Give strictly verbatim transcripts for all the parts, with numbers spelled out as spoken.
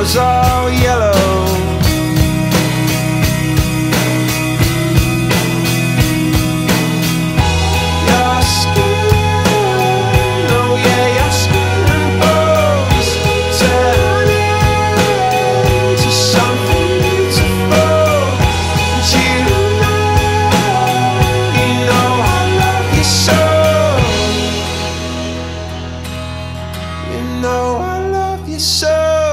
was all yellow. Your skin, oh yeah, your skin and bones turn into something beautiful. And you know, you know I love you so. You know I love you so.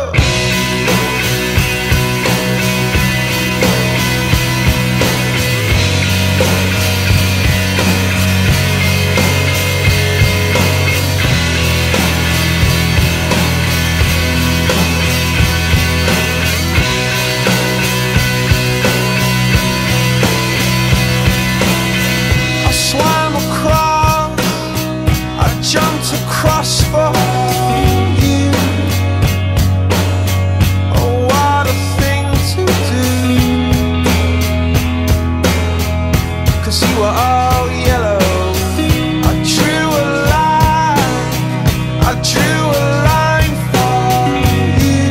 I swam across, I jumped across for you. Oh, what a thing to do, 'cause you were all yellow. I drew a line, I drew a line for you.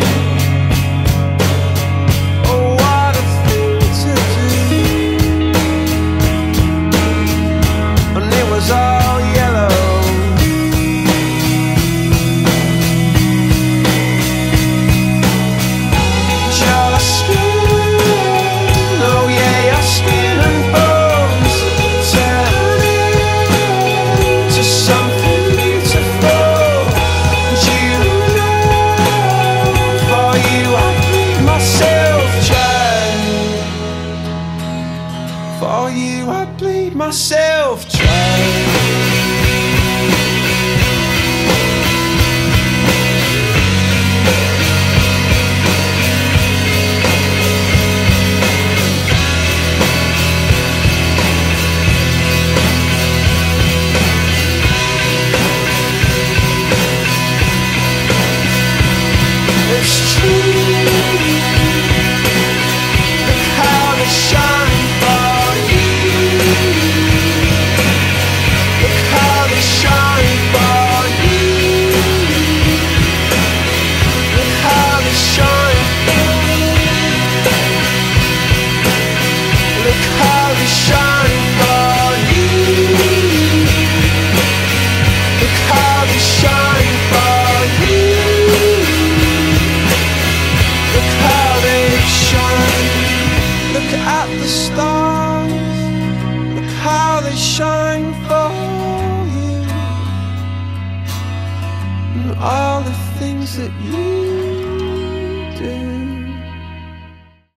Oh, what a thing to do. And it was all yellow. Your skin, oh yeah, your skin and bones turn into something beautiful. And you know, for you I bleed myself dry. For you I bleed myself dry. It's true. Look how they shine for you. Look how they shine for you. Look how they shine. Look how they shine for you. Look how they shine for you. Look how they shine. Look at the stars. Look how they shine for you. And all the things that you do.